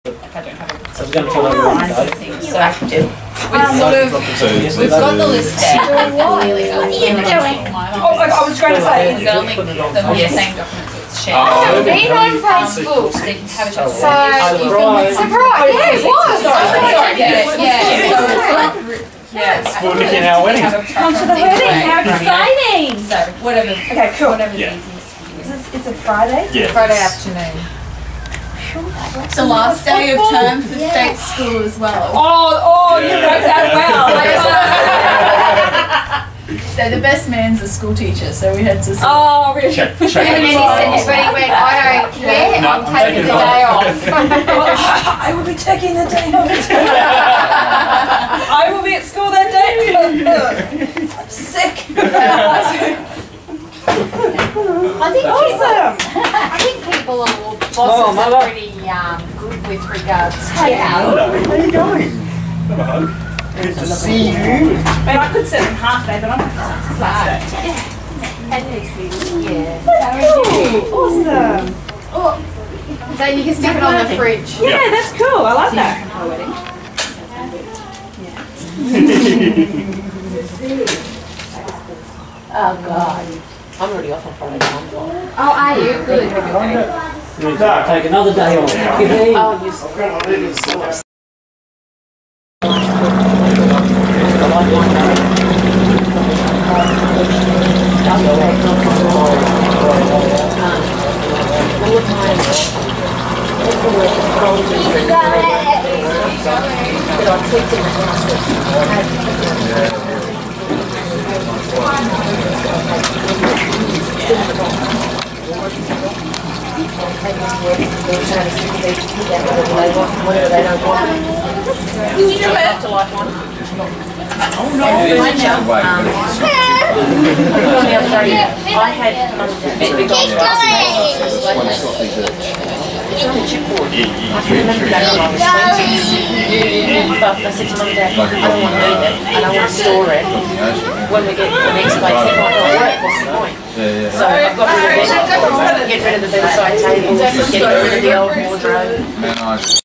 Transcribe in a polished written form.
Like I don't have a particular thing, so we've got the list there. What are you doing? I was going to say, they'll link them with the same documents that's shared. Oh, Read on Facebook so they can have a chat. So you can We're looking at our wedding. Come to the wedding, how exciting! So whatever. Okay, cool. Whatever's easiest. It's a Friday? Yeah. Friday afternoon. It's the last day of term for state school as well. Oh, you wrote that well. So the best man's a school teacher, so we had to. Oh, really? Check. And then he said, but he went, I don't care, No, I'm taking the day off. I will be taking the day off. I will be at school that day. I'm sick. I think Awesome. I think people are bosses are pretty good with regards to Hello, how are you going? Have a hug. Good to see you. I mean, I could sit in half day, but I'm last day. yeah. Awesome. So you can stick it on the fridge. Yeah, that's cool. I love that. Oh God. I'm already off on Friday. Oh, are you? Good. Take another day off. Oh, you I had big I remember that when I was 20. But I said to Mum and Dad, I don't want to eat it, and I want to store it. When we get the next place, it might not work, what's the point? So I've got rid of it, get rid of the bedside tables, get rid of the old wardrobe.